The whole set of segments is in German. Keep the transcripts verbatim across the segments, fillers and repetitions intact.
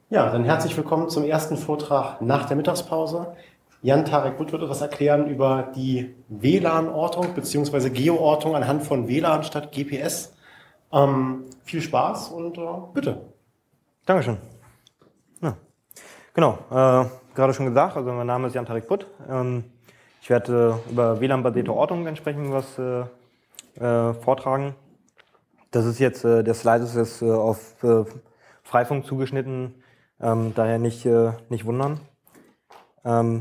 Ja, dann herzlich willkommen zum ersten Vortrag nach der Mittagspause. Jan-Tarek Butt wird etwas erklären über die W L A N-Ortung bzw. Geoortung anhand von W L A N statt G P S. Ähm, viel Spaß und äh, bitte. Dankeschön. Ja, genau, äh, gerade schon gesagt, also mein Name ist Jan-Tarek Butt. Ähm, ich werde äh, über W L A N-basierte Ortung entsprechend was äh, äh, vortragen. Das ist jetzt, äh, der Slide ist jetzt äh, auf äh, Freifunk zugeschnitten, ähm, daher nicht, äh, nicht wundern. Ähm,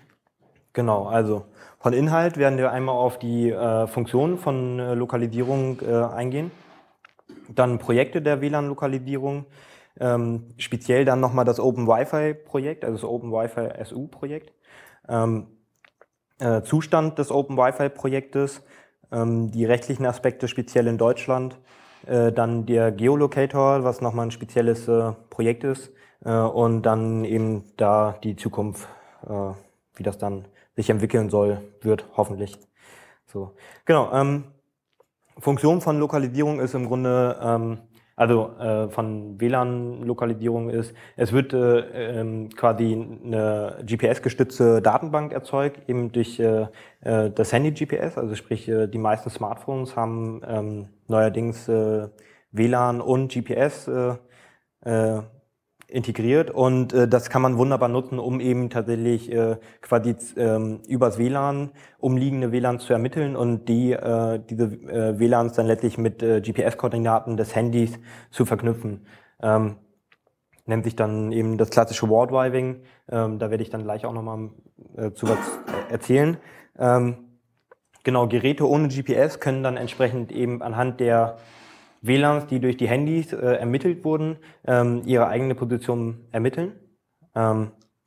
genau, also von Inhalt werden wir einmal auf die äh, Funktionen von äh, Lokalisierung äh, eingehen, dann Projekte der W L A N-Lokalisierung, ähm, speziell dann nochmal das Open Wi-Fi-Projekt, also das Open Wi-Fi S U-Projekt, ähm, äh, Zustand des Open Wi-Fi-Projektes, ähm, die rechtlichen Aspekte speziell in Deutschland, äh, dann der Geolocator, was nochmal ein spezielles äh, Projekt ist, äh, und dann eben da die Zukunft, äh, wie das dann sich entwickeln soll, wird hoffentlich. So, genau. Ähm, Funktion von Lokalisierung ist im Grunde, ähm, also äh, von W L A N-Lokalisierung ist, es wird äh, ähm, quasi eine G P S-gestützte Datenbank erzeugt, eben durch äh, äh, das Handy-G P S, also sprich äh, die meisten Smartphones haben ähm, neuerdings äh, W L A N und G P S äh, äh, integriert und äh, das kann man wunderbar nutzen, um eben tatsächlich äh, quasi ähm, übers W L A N umliegende W L A Ns zu ermitteln und die äh, diese äh, W L A Ns dann letztlich mit äh, G P S-Koordinaten des Handys zu verknüpfen. Ähm, nennt sich dann eben das klassische Wardriving. Ähm, da werde ich dann gleich auch nochmal äh, zu was erzählen. Ähm, genau, Geräte ohne G P S können dann entsprechend eben anhand der W L A Ns, die durch die Handys äh, ermittelt wurden, ähm, ihre eigene Position ermitteln, ähm,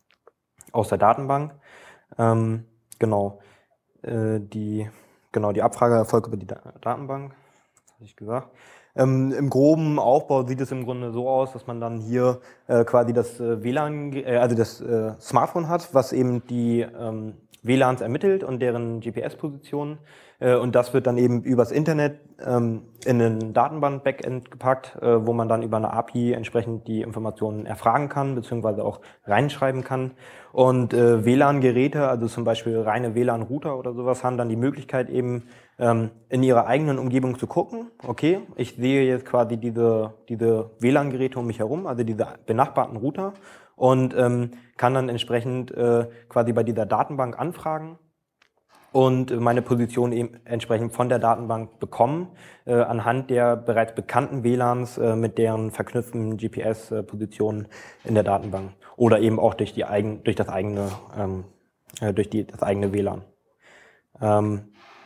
aus der Datenbank. Ähm, genau, äh, die, genau, die Abfrage erfolgt über die da Datenbank, das habe ich gesagt. Ähm, Im groben Aufbau sieht es im Grunde so aus, dass man dann hier äh, quasi das äh, W L A N, äh, also das äh, Smartphone hat, was eben die ähm, W L A Ns ermittelt und deren G P S-Positionen. Äh, und das wird dann eben übers Internet ähm, in ein Datenbank-Backend gepackt, äh, wo man dann über eine A P I entsprechend die Informationen erfragen kann, beziehungsweise auch reinschreiben kann. Und äh, W L A N-Geräte, also zum Beispiel reine W L A N-Router oder sowas, haben dann die Möglichkeit eben ähm, in ihrer eigenen Umgebung zu gucken, okay, ich sehe jetzt quasi diese, diese W L A N-Geräte um mich herum, also diese benachbarten Router und ähm, kann dann entsprechend äh, quasi bei dieser Datenbank anfragen und meine Position eben entsprechend von der Datenbank bekommen, äh, anhand der bereits bekannten W L A Ns äh, mit deren verknüpften G P S-Positionen in der Datenbank oder eben auch durch, die eigen, durch das eigene, ähm, äh, durch die, das eigene W L A N. Ähm,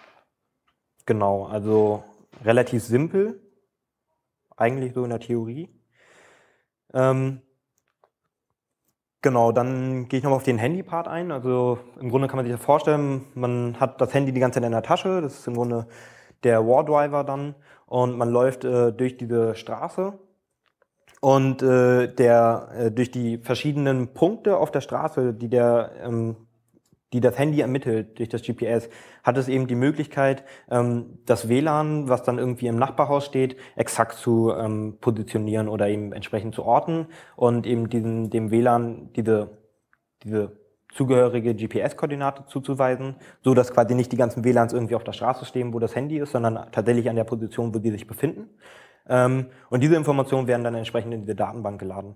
genau, also relativ simpel, eigentlich so in der Theorie. Ähm, Genau, dann gehe ich nochmal auf den Handy-Part ein. Also im Grunde kann man sich das vorstellen, man hat das Handy die ganze Zeit in der Tasche, das ist im Grunde der Wardriver dann und man läuft äh, durch diese Straße und äh, der, äh, durch die verschiedenen Punkte auf der Straße, die der ähm, die das Handy ermittelt durch das G P S, hat es eben die Möglichkeit, ähm, das W L A N, was dann irgendwie im Nachbarhaus steht, exakt zu ähm, positionieren oder eben entsprechend zu orten und eben diesen, dem W L A N diese, diese zugehörige G P S-Koordinate zuzuweisen, so dass quasi nicht die ganzen W L A Ns irgendwie auf der Straße stehen, wo das Handy ist, sondern tatsächlich an der Position, wo die sich befinden. Ähm, und diese Informationen werden dann entsprechend in diese Datenbank geladen.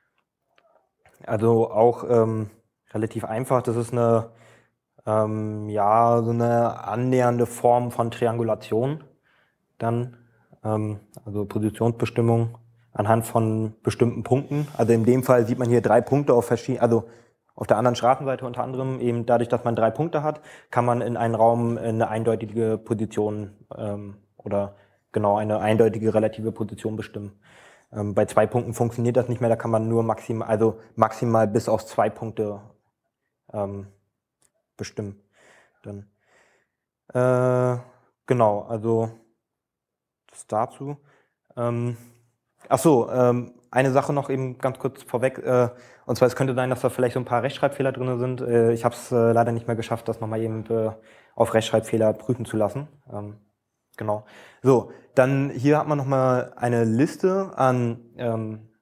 Also auch ähm, relativ einfach, das ist eine ähm, ja, so eine annähernde Form von Triangulation dann, ähm, also Positionsbestimmung anhand von bestimmten Punkten. Also in dem Fall sieht man hier drei Punkte auf verschiedenen, also auf der anderen Straßenseite unter anderem eben dadurch, dass man drei Punkte hat, kann man in einen Raum eine eindeutige Position ähm, oder genau eine eindeutige relative Position bestimmen. Ähm, bei zwei Punkten funktioniert das nicht mehr, da kann man nur maximal, also maximal bis auf zwei Punkte ähm, bestimmen. Dann, äh, genau, also das dazu. Ähm, ach so, ähm, eine Sache noch eben ganz kurz vorweg. Äh, und zwar, es könnte sein, dass da vielleicht so ein paar Rechtschreibfehler drin sind. Äh, ich habe es äh, leider nicht mehr geschafft, das nochmal eben äh, auf Rechtschreibfehler prüfen zu lassen. Ähm, genau. So, dann hier hat man nochmal eine Liste an ähm,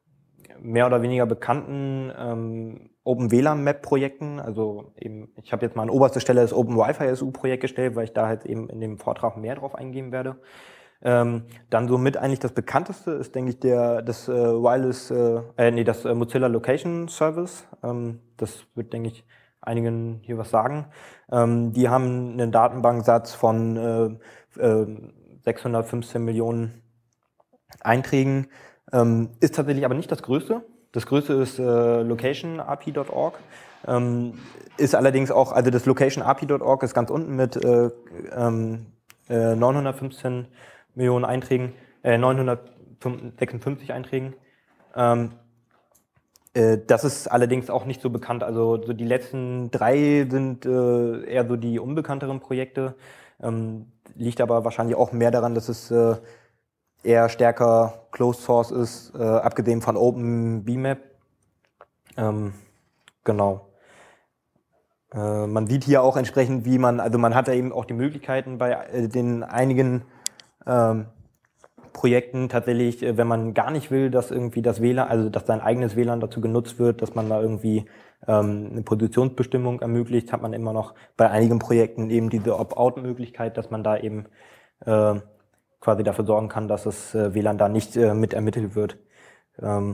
mehr oder weniger bekannten ähm, Open W L A N Map Projekten. Also eben, ich habe jetzt mal an oberster Stelle das Open Wi-Fi S U Projekt gestellt, weil ich da halt eben in dem Vortrag mehr drauf eingehen werde. Ähm, dann somit eigentlich das bekannteste ist, denke ich, der das äh, Wireless, äh, äh, nee, das äh, Mozilla Location Service. Ähm, das wird, denke ich, einigen hier was sagen. Ähm, die haben einen Datenbanksatz von äh, äh, sechshundertfünfzehn Millionen Einträgen. Ähm, ist tatsächlich aber nicht das größte. Das größte ist äh, location A P I Punkt org. Ähm, ist allerdings auch, also das location A P I Punkt org ist ganz unten mit äh, ähm, äh, neunhundertfünfzehn Millionen Einträgen, äh, neunhundertsechsundfünfzig Einträgen. Ähm, äh, das ist allerdings auch nicht so bekannt. Also so die letzten drei sind äh, eher so die unbekannteren Projekte. Ähm, liegt aber wahrscheinlich auch mehr daran, dass es äh, eher stärker Closed Source ist, äh, abgesehen von OpenBMap. Ähm, genau. Äh, man sieht hier auch entsprechend, wie man, also man hat da eben auch die Möglichkeiten bei äh, den einigen ähm, Projekten tatsächlich, äh, wenn man gar nicht will, dass irgendwie das W L A N, also dass sein eigenes W L A N dazu genutzt wird, dass man da irgendwie ähm, eine Positionsbestimmung ermöglicht, hat man immer noch bei einigen Projekten eben diese Opt-out-Möglichkeit, dass man da eben äh, quasi dafür sorgen kann, dass das äh, W L A N da nicht äh, mit ermittelt wird. Ähm,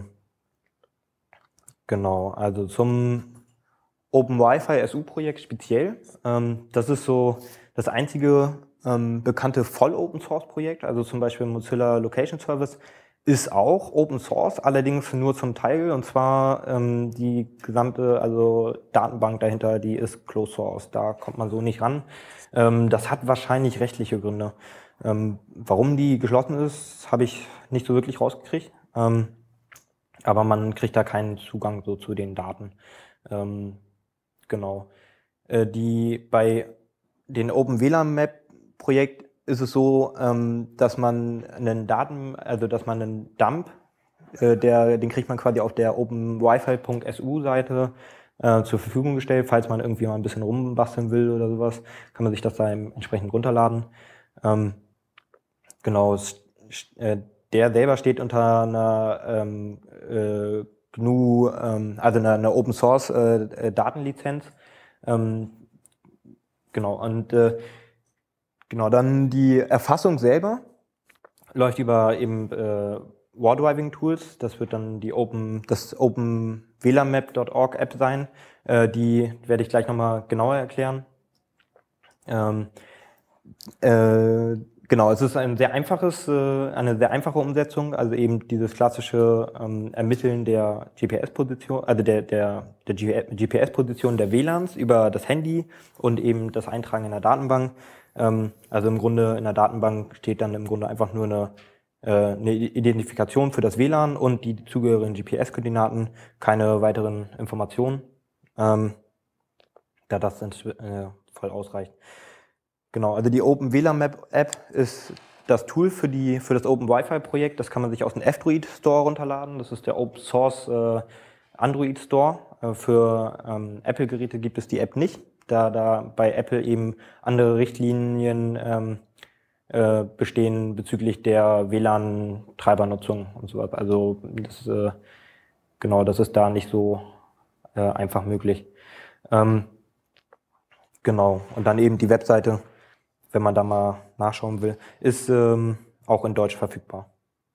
genau, also zum Open Wi-Fi S U-Projekt speziell. Ähm, das ist so das einzige ähm, bekannte Voll-Open-Source-Projekt, also zum Beispiel Mozilla Location Service ist auch Open Source, allerdings nur zum Teil, und zwar ähm, die gesamte, also Datenbank dahinter, die ist Closed Source, da kommt man so nicht ran. Ähm, das hat wahrscheinlich rechtliche Gründe. Ähm, warum die geschlossen ist, habe ich nicht so wirklich rausgekriegt, ähm, aber man kriegt da keinen Zugang so zu den Daten. Ähm, genau. Äh, die bei den Open W L A N Map Projekt ist es so, ähm, dass man einen Daten, also dass man einen Dump, äh, der, den kriegt man quasi auf der open wifi Punkt S U Seite äh, zur Verfügung gestellt, falls man irgendwie mal ein bisschen rumbasteln will oder sowas, kann man sich das da entsprechend runterladen. Ähm, genau, es, äh, der selber steht unter einer ähm, äh, G N U, ähm, also einer, einer Open Source äh, Datenlizenz. Ähm, genau, und äh, genau, dann die Erfassung selber läuft über eben äh, Wardriving Tools. Das wird dann die Open, das Open W L A N Map Punkt org App sein. Äh, die werde ich gleich nochmal genauer erklären. Ähm, äh, genau, es ist ein sehr einfaches, äh, eine sehr einfache Umsetzung, also eben dieses klassische ähm, Ermitteln der G P S-Position, also der, der, der G P S-Position der W L A Ns über das Handy und eben das Eintragen in der Datenbank. Ähm, also im Grunde in der Datenbank steht dann im Grunde einfach nur eine, äh, eine Identifikation für das W L A N und die zugehörigen G P S-Koordinaten, keine weiteren Informationen, ähm, da das dann, äh, voll ausreicht. Genau, also die Open W L A N Map App ist das Tool für, die, für das Open Wi-Fi Projekt. Das kann man sich aus dem F-Droid Store runterladen. Das ist der Open Source äh, Android Store. Äh, für ähm, Apple-Geräte gibt es die App nicht, da da bei Apple eben andere Richtlinien ähm, äh, bestehen bezüglich der W L A N-Treibernutzung und so weiter. Also das, äh, genau, das ist da nicht so äh, einfach möglich. Ähm, genau, und dann eben die Webseite, wenn man da mal nachschauen will, ist ähm, auch in Deutsch verfügbar.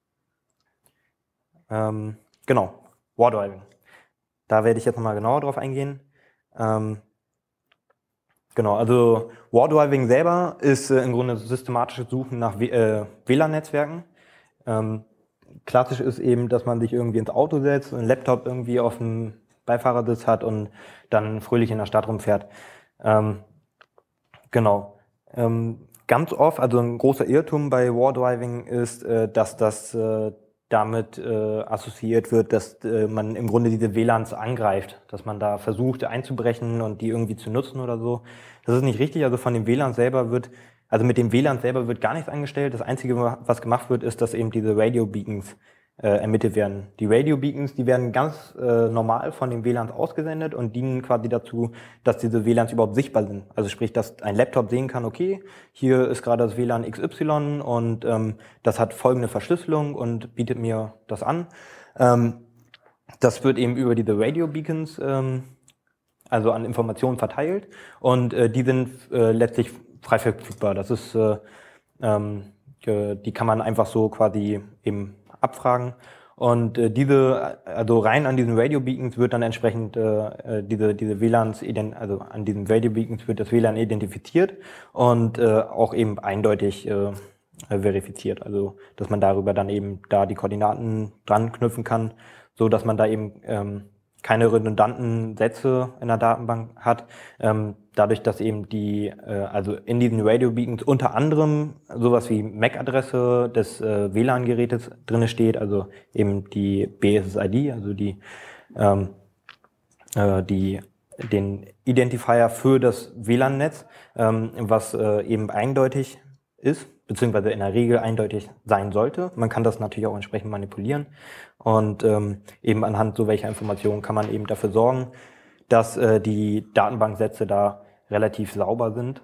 Ähm, genau, Wardriving. Da werde ich jetzt nochmal genauer drauf eingehen. Ähm, genau, also Wardriving selber ist äh, im Grunde systematisches Suchen nach w äh, W L A N-Netzwerken. Ähm, klassisch ist eben, dass man sich irgendwie ins Auto setzt und einen Laptop irgendwie auf dem Beifahrersitz hat und dann fröhlich in der Stadt rumfährt. Ähm, genau. Ähm, Ganz oft, also ein großer Irrtum bei Wardriving ist, äh, dass das äh, damit äh, assoziiert wird, dass äh, man im Grunde diese W L A Ns angreift, dass man da versucht einzubrechen und die irgendwie zu nutzen oder so. Das ist nicht richtig, also von dem W L A N selber wird, also mit dem W L A N selber wird gar nichts angestellt. Das Einzige, was gemacht wird, ist, dass eben diese Radio Beacons äh, ermittelt werden. Die Radio Beacons, die werden ganz äh, normal von den W L A Ns ausgesendet und dienen quasi dazu, dass diese W L A Ns überhaupt sichtbar sind. Also sprich, dass ein Laptop sehen kann, okay, hier ist gerade das W L A N X Y und ähm, das hat folgende Verschlüsselung und bietet mir das an. Ähm, das wird eben über diese Radio-Beacons, ähm, also an Informationen verteilt, und äh, die sind äh, letztlich frei verfügbar. Das ist, äh, ähm, die kann man einfach so quasi eben abfragen. Und äh, diese, also rein an diesen Radio-Beacons wird dann entsprechend äh, diese, diese W L A Ns, also an diesen Radio-Beacons wird das W L A N identifiziert und äh, auch eben eindeutig äh, verifiziert. Also, dass man darüber dann eben da die Koordinaten dran knüpfen kann, so dass man da eben ähm, keine redundanten Sätze in der Datenbank hat. Ähm, dadurch, dass eben die, äh, also in diesen Radio-Beacons unter anderem sowas wie M A C-Adresse des äh, W L A N-Gerätes drinne steht, also eben die B S S I D, also die, ähm, äh, die den Identifier für das W L A N-Netz, ähm, was äh, eben eindeutig ist, beziehungsweise in der Regel eindeutig sein sollte. Man kann das natürlich auch entsprechend manipulieren und ähm, eben anhand so welcher Informationen kann man eben dafür sorgen, dass äh, die Datenbanksätze da relativ sauber sind.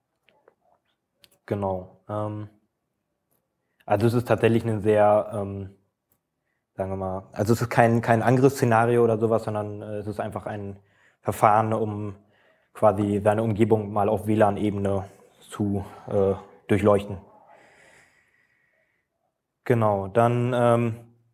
Genau. Ähm, also es ist tatsächlich ein sehr, ähm, sagen wir mal, also es ist kein, kein Angriffsszenario oder sowas, sondern äh, es ist einfach ein Verfahren, um quasi seine Umgebung mal auf W L A N-Ebene zu äh, durchleuchten. Genau, dann ähm,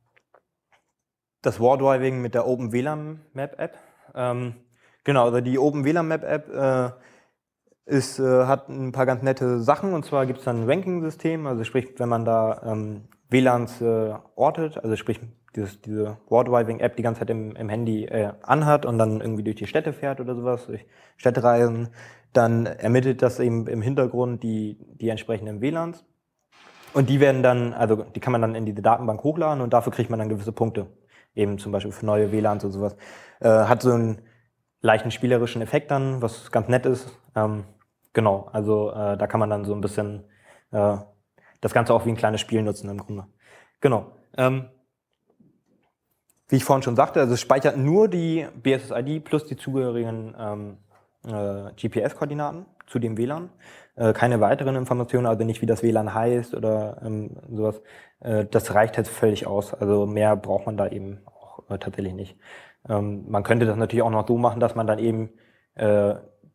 das War-Driving mit der Open W L A N Map App. Ähm, genau, also die Open W L A N Map App äh, ist, äh, hat ein paar ganz nette Sachen, und zwar gibt es dann ein Ranking-System, also sprich, wenn man da ähm, W L A Ns äh, ortet, also sprich dieses, diese War-Driving-App die ganze Zeit im, im Handy äh, anhat und dann irgendwie durch die Städte fährt oder sowas, durch Städtereisen, dann ermittelt das eben im Hintergrund die, die entsprechenden W L A Ns. Und die werden dann, also die kann man dann in diese Datenbank hochladen und dafür kriegt man dann gewisse Punkte. Eben zum Beispiel für neue W L A Ns und sowas. Äh, hat so einen leichten spielerischen Effekt dann, was ganz nett ist. Ähm, genau, also äh, da kann man dann so ein bisschen äh, das Ganze auch wie ein kleines Spiel nutzen im Grunde. Genau. Ähm, wie ich vorhin schon sagte, also es speichert nur die B S S I D plus die zugehörigen ähm, äh, G P S-Koordinaten zu dem W L A N. Äh, keine weiteren Informationen, also nicht wie das W L A N heißt oder ähm, sowas. Äh, das reicht jetzt völlig aus. Also mehr braucht man da eben auch äh, tatsächlich nicht. Ähm, man könnte das natürlich auch noch so machen, dass man dann eben, äh,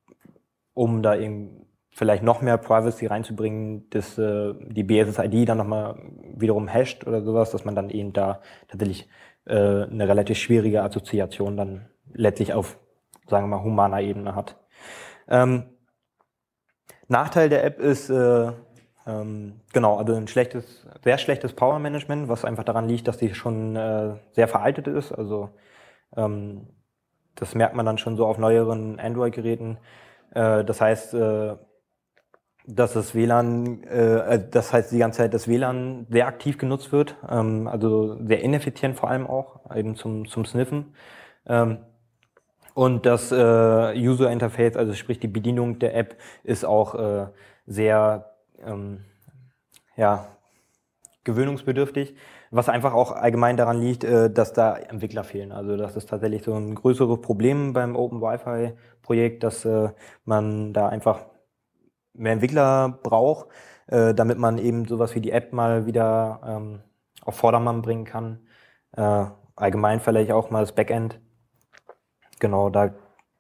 um da eben vielleicht noch mehr Privacy reinzubringen, dass äh, die B S S I D dann nochmal wiederum hasht oder sowas, dass man dann eben da tatsächlich äh, eine relativ schwierige Assoziation dann letztlich auf, sagen wir mal, humaner Ebene hat. Ähm, Nachteil der App ist, äh, ähm, genau, also ein schlechtes, sehr schlechtes Power Management, was einfach daran liegt, dass die schon äh, sehr veraltet ist. Also ähm, das merkt man dann schon so auf neueren Android-Geräten. Äh, das heißt, äh, dass das W L A N, äh, das heißt die ganze Zeit das W L A N sehr aktiv genutzt wird, ähm, also sehr ineffizient vor allem auch, eben zum, zum Sniffen. Ähm, Und das äh, User Interface, also sprich die Bedienung der App, ist auch äh, sehr ähm, ja, gewöhnungsbedürftig, was einfach auch allgemein daran liegt, äh, dass da Entwickler fehlen. Also das ist tatsächlich so ein größeres Problem beim Open Wi-Fi-Projekt, dass äh, man da einfach mehr Entwickler braucht, äh, damit man eben sowas wie die App mal wieder ähm, auf Vordermann bringen kann. Äh, allgemein vielleicht auch mal das Backend. Genau, da,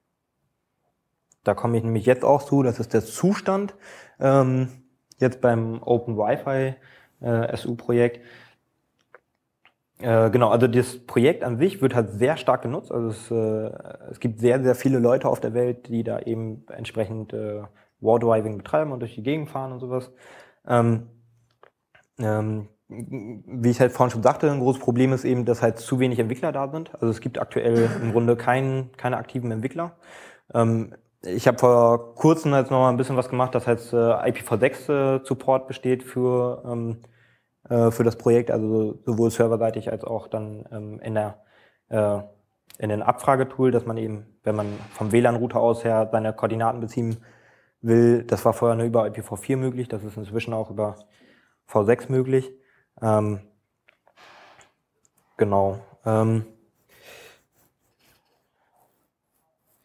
da komme ich nämlich jetzt auch zu, das ist der Zustand ähm, jetzt beim Open Wi-Fi äh, S U-Projekt. Äh, genau, also das Projekt an sich wird halt sehr stark genutzt. Also es, äh, es gibt sehr, sehr viele Leute auf der Welt, die da eben entsprechend äh, War-Driving betreiben und durch die Gegend fahren und sowas. Ähm, ähm, wie ich halt vorhin schon sagte, ein großes Problem ist eben, dass halt zu wenig Entwickler da sind. Also es gibt aktuell im Grunde kein, keine aktiven Entwickler. Ähm, ich habe vor kurzem jetzt noch mal ein bisschen was gemacht, dass halt äh, I P v sechs äh, Support besteht für, ähm, äh, für das Projekt, also sowohl serverseitig als auch dann ähm, in der äh, in den Abfragetool, dass man eben, wenn man vom W L A N-Router aus her seine Koordinaten beziehen will, das war vorher nur über I P v vier möglich, das ist inzwischen auch über V sechs möglich. Ähm, genau. Ähm,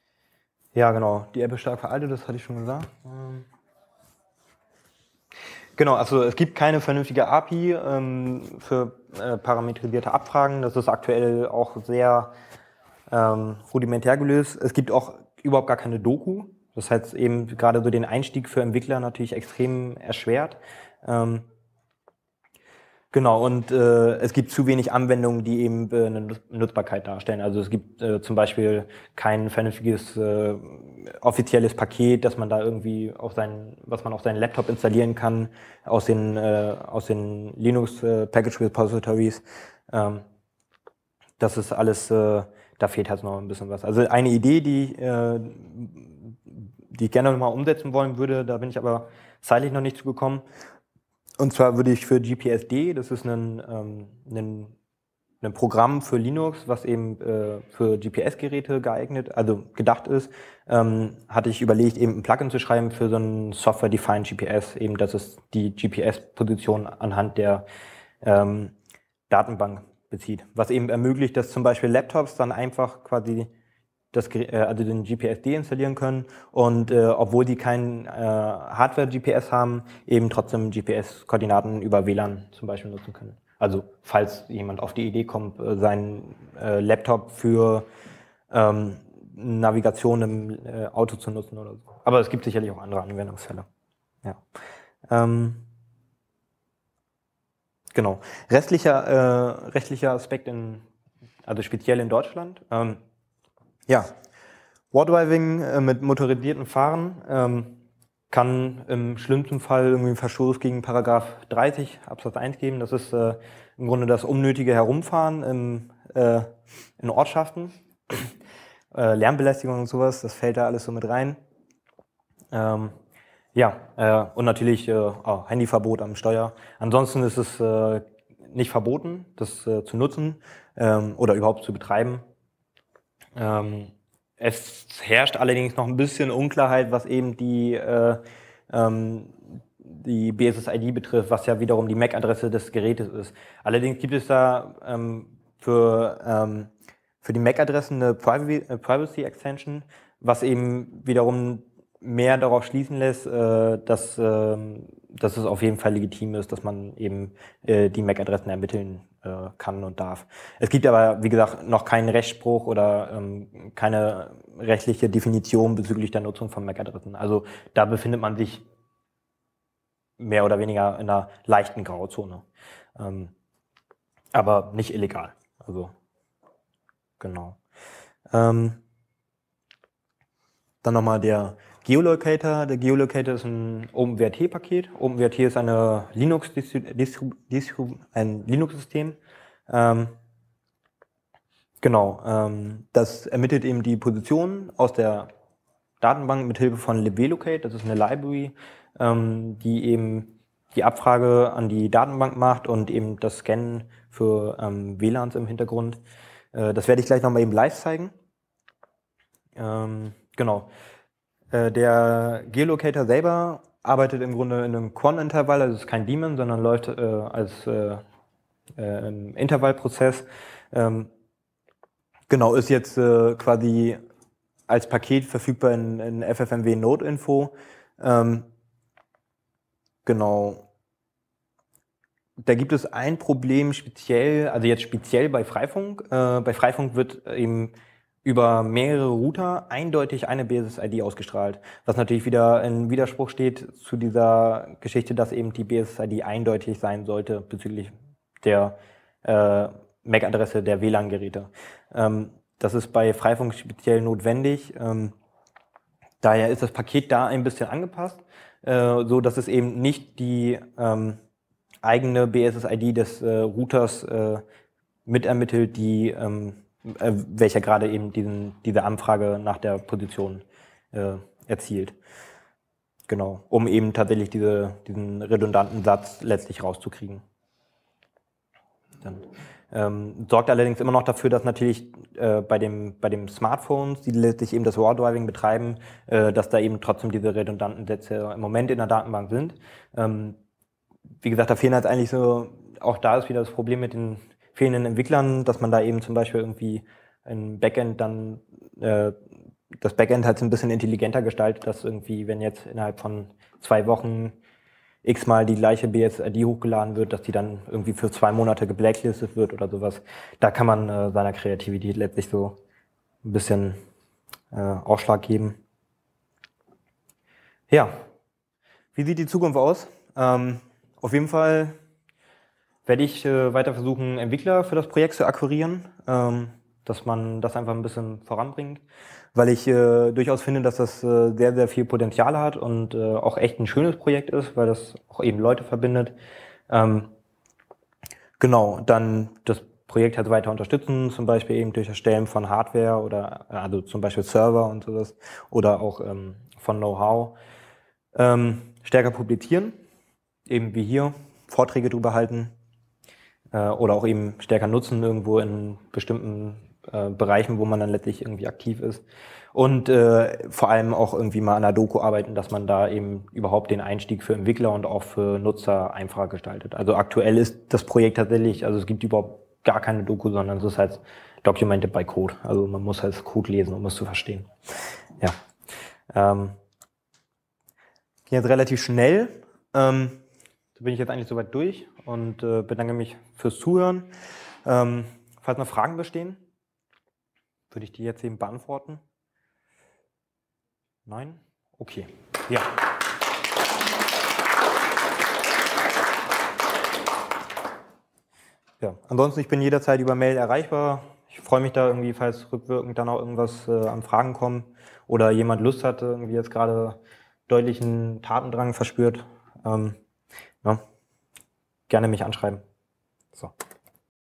ja, genau. Die App ist stark veraltet, das hatte ich schon gesagt. Ähm, Genau, also es gibt keine vernünftige A P I ähm, für äh, parametrisierte Abfragen. Das ist aktuell auch sehr ähm, rudimentär gelöst. Es gibt auch überhaupt gar keine Doku. Das heißt eben gerade so den Einstieg für Entwickler natürlich extrem erschwert. Ähm, Genau, und äh, es gibt zu wenig Anwendungen, die eben äh, eine Nutzbarkeit darstellen. Also es gibt äh, zum Beispiel kein vernünftiges äh, offizielles Paket, das man da irgendwie auf seinen, was man auf seinen Laptop installieren kann aus den äh, aus den Linux äh, Package Repositories. Ähm, das ist alles, äh, da fehlt halt noch ein bisschen was. Also eine Idee, die äh, die ich gerne noch mal umsetzen wollen würde, da bin ich aber zeitlich noch nicht zugekommen. Und zwar würde ich für G P S D, das ist ein, ähm, ein, ein Programm für Linux, was eben äh, für G P S-Geräte geeignet, also gedacht ist, ähm, hatte ich überlegt, eben ein Plugin zu schreiben für so ein Software-Defined G P S, eben, dass es die G P S-Position anhand der ähm, Datenbank bezieht. Was eben ermöglicht, dass zum Beispiel Laptops dann einfach quasi das, also den G P S D installieren können und äh, obwohl die kein äh, Hardware-G P S haben, eben trotzdem G P S-Koordinaten über W L A N zum Beispiel nutzen können. Also falls jemand auf die Idee kommt, äh, seinen äh, Laptop für ähm, Navigation im äh, Auto zu nutzen oder so. Aber es gibt sicherlich auch andere Anwendungsfälle. Ja. Ähm, genau. Restlicher, äh, rechtlicher Aspekt, in, also speziell in Deutschland. Ähm, Ja, Wardriving äh, mit motorisierten Fahren ähm, kann im schlimmsten Fall irgendwie einen Verstoß gegen Paragraph dreißig Absatz eins geben. Das ist äh, im Grunde das unnötige Herumfahren im, äh, in Ortschaften. äh, Lärmbelästigung und sowas, das fällt da alles so mit rein. Ähm, ja, äh, und natürlich äh, oh, Handyverbot am Steuer. Ansonsten ist es äh, nicht verboten, das äh, zu nutzen ähm, oder überhaupt zu betreiben. Ähm, es herrscht allerdings noch ein bisschen Unklarheit, was eben die, äh, ähm, die B S S I D betrifft, was ja wiederum die M A C-Adresse des Gerätes ist. Allerdings gibt es da ähm, für, ähm, für die M A C-Adressen eine Privacy Extension, was eben wiederum mehr darauf schließen lässt, äh, dass, äh, dass es auf jeden Fall legitim ist, dass man eben äh, die M A C-Adressen ermitteln äh, kann und darf. Es gibt aber, wie gesagt, noch keinen Rechtsspruch oder ähm, keine rechtliche Definition bezüglich der Nutzung von M A C-Adressen. Also da befindet man sich mehr oder weniger in einer leichten Grauzone. Ähm, aber nicht illegal. Also, genau. Ähm, dann nochmal der Geolocator. Der Geolocator ist ein OpenWrt-Paket. OpenWrt ist eine Linux ein Linux-System. Ähm, genau. Ähm, das ermittelt eben die Position aus der Datenbank mit Hilfe von libvelocate. Das ist eine Library, ähm, die eben die Abfrage an die Datenbank macht und eben das Scannen für ähm, W L A Ns im Hintergrund. Äh, das werde ich gleich nochmal eben live zeigen. Ähm, genau. Der Geolocator selber arbeitet im Grunde in einem Quant-Intervall, also es ist kein Daemon, sondern läuft äh, als äh, äh, Intervallprozess. Ähm, genau, ist jetzt äh, quasi als Paket verfügbar in, in F F M W Node-Info. Ähm, genau. Da gibt es ein Problem speziell, also jetzt speziell bei Freifunk. Äh, bei Freifunk wird eben über mehrere Router eindeutig eine B S S I D ausgestrahlt, was natürlich wieder in Widerspruch steht zu dieser Geschichte, dass eben die B S S I D eindeutig sein sollte bezüglich der äh, M A C-Adresse der W L A N-Geräte. Ähm, das ist bei Freifunk speziell notwendig. Ähm, daher ist das Paket da ein bisschen angepasst, äh, so dass es eben nicht die ähm, eigene B S S I D des äh, Routers äh, mitermittelt, die ähm, äh, welcher gerade eben diesen, diese Anfrage nach der Position äh, erzielt. Genau, um eben tatsächlich diese, diesen redundanten Satz letztlich rauszukriegen. Dann, ähm, sorgt allerdings immer noch dafür, dass natürlich äh, bei dem bei dem Smartphones, die letztlich eben das Wardriving betreiben, äh, dass da eben trotzdem diese redundanten Sätze im Moment in der Datenbank sind. Ähm, wie gesagt, da fehlen halt eigentlich so, auch da ist wieder das Problem mit den fehlenden Entwicklern, dass man da eben zum Beispiel irgendwie ein Backend dann, äh, das Backend halt so ein bisschen intelligenter gestaltet, dass irgendwie, wenn jetzt innerhalb von zwei Wochen x-mal die gleiche B S I D hochgeladen wird, dass die dann irgendwie für zwei Monate geblacklistet wird oder sowas. Da kann man äh, seiner Kreativität letztlich so ein bisschen äh, Ausschlag geben. Ja, wie sieht die Zukunft aus? Ähm, auf jeden Fall werde ich äh, weiter versuchen, Entwickler für das Projekt zu akquirieren, ähm, dass man das einfach ein bisschen voranbringt, weil ich äh, durchaus finde, dass das äh, sehr, sehr viel Potenzial hat und äh, auch echt ein schönes Projekt ist, weil das auch eben Leute verbindet. Ähm, genau, dann das Projekt halt weiter unterstützen, zum Beispiel eben durch Erstellen von Hardware oder also zum Beispiel Server und sowas oder auch ähm, von Know-how. Ähm, stärker publizieren, eben wie hier, Vorträge drüber halten äh, oder auch eben stärker nutzen irgendwo in bestimmten äh, Bereichen, wo man dann letztlich irgendwie aktiv ist. Und äh, vor allem auch irgendwie mal an der Doku arbeiten, dass man da eben überhaupt den Einstieg für Entwickler und auch für Nutzer einfacher gestaltet. Also aktuell ist das Projekt tatsächlich, also es gibt überhaupt gar keine Doku, sondern es ist halt documented by Code. Also man muss halt Code lesen, um es zu verstehen. Ja. Ähm, Jetzt relativ schnell. Ähm, da bin ich jetzt eigentlich soweit durch und äh, bedanke mich fürs Zuhören. Ähm, falls noch Fragen bestehen, würde ich die jetzt eben beantworten. Nein? Okay. Ja. Ja. Ansonsten, ich bin jederzeit über Mail erreichbar. Ich freue mich da irgendwie, falls rückwirkend dann auch irgendwas äh, an Fragen kommen oder jemand Lust hat, irgendwie jetzt gerade deutlichen Tatendrang verspürt, ähm, ja, gerne mich anschreiben. So.